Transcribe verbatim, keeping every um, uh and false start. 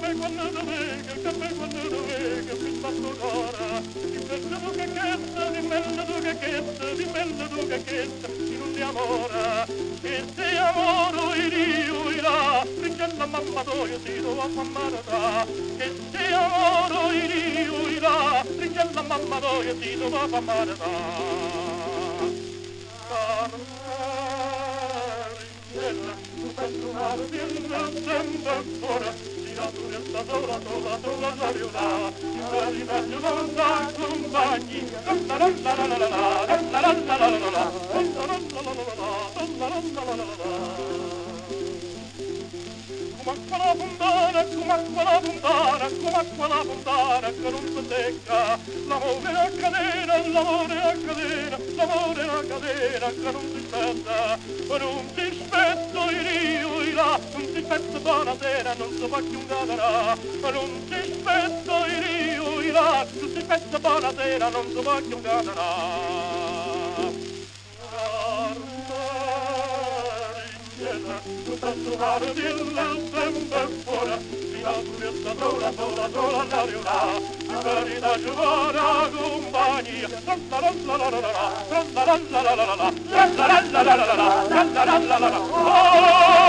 me quando dovega, che me quando dovega, mi fatto d'ora. Di bello tu che chetta, di bello tu che chetta, di bello tu che chetta, in un di amora. E se amoro io irà, perché la mamma d'oio ti do a mamma da. E se amoro io irà, perché la mamma d'oio ti do a mamma da. Tu penso una villa sempre ancora, si naturezza sola, sola, sola, la riula, in verità io non da compagni, la la la la la la la, la la la la la la, la la la la la la la. Come acqua la fontana, come acqua la fontana, come acqua la fontana che non si secca, l'amore è a catena, l'amore è a catena, l'amore è a catena che non si spezza, non si spezza io là, non si spezza buonasera, non si fa più un caderà, non si spezza io là, non si spezza buonasera, non si fa più un caderà. Tutta trovare dilla sempre fuori, si la turezza sola, sola, sola, la riuna, in verità giovana compagnia, la la la la la la, la la la la la la, la la la la la la, la la la la la la.